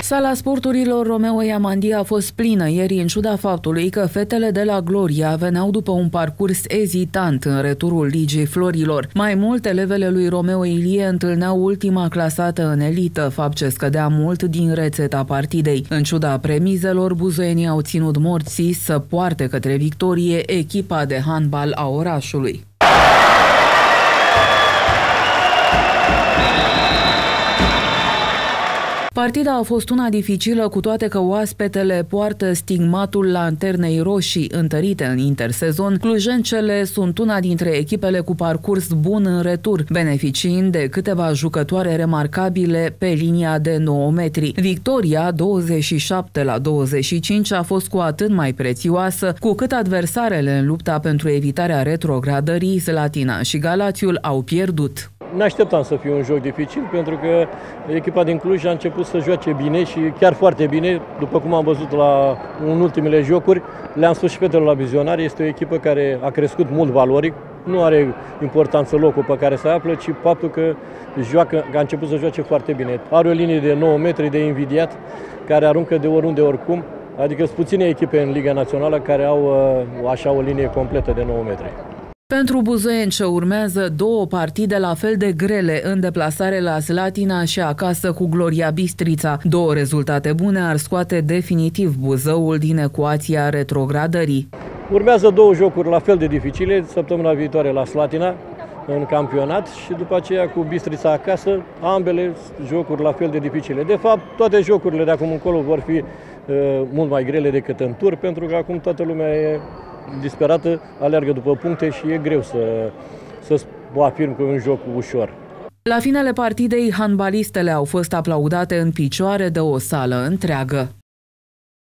Sala sporturilor Romeo Iamandie a fost plină ieri în ciuda faptului că fetele de la Gloria veneau după un parcurs ezitant în returul Ligii Florilor. Mai mult, elevele lui Romeo Ilie întâlneau ultima clasată în elită, fapt ce scădea mult din rețeta partidei. În ciuda premizelor, buzoienii au ținut morții să poarte către victorie echipa de handbal a orașului. Partida a fost una dificilă, cu toate că oaspetele poartă stigmatul lanternei roșii întărite în intersezon. Clujencele sunt una dintre echipele cu parcurs bun în retur, beneficiind de câteva jucătoare remarcabile pe linia de 9 metri. Victoria 27-25 a fost cu atât mai prețioasă, cu cât adversarele în lupta pentru evitarea retrogradării, Slatina și Galațiul, au pierdut. Ne așteptam să fie un joc dificil, pentru că echipa din Cluj a început să joace bine și chiar foarte bine, după cum am văzut în ultimele jocuri. Le-am spus și fetelor la vizionare, este o echipă care a crescut mult valoric, nu are importanță locul pe care se află, ci faptul că a început să joace foarte bine. Are o linie de 9 metri de invidiat, care aruncă de oriunde, oricum, adică sunt puține echipe în Liga Națională care au așa o linie completă de 9 metri. Pentru buzoieni ce urmează două partide la fel de grele în deplasare la Slatina și acasă cu Gloria Bistrița. Două rezultate bune ar scoate definitiv Buzăul din ecuația retrogradării. Urmează două jocuri la fel de dificile, săptămâna viitoare la Slatina în campionat și după aceea cu Bistrița acasă, ambele jocuri la fel de dificile. De fapt, toate jocurile de acum încolo vor fi mult mai grele decât în tur, pentru că acum toată lumea e disperată, alergă după puncte și e greu să afirm că e un joc ușor. La finele partidei, handbalistele au fost aplaudate în picioare de o sală întreagă.